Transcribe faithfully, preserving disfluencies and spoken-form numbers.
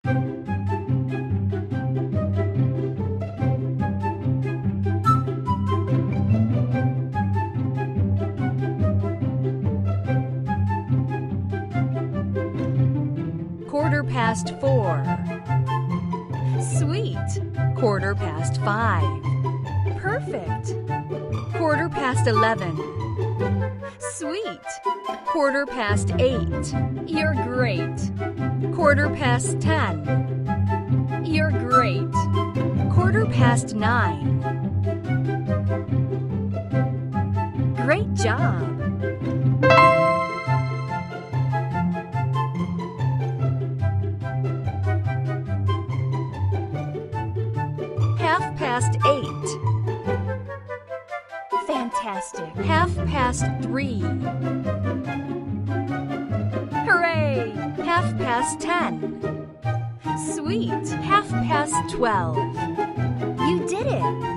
Quarter past four. Sweet. Quarter past five. Perfect. Quarter past eleven. Sweet. Quarter past eight. You're great. Quarter past ten. You're great. Quarter past nine. Great job. Half past eight. Fantastic. Half past three. Hooray! Half past ten. Sweet. Half past twelve. You did it!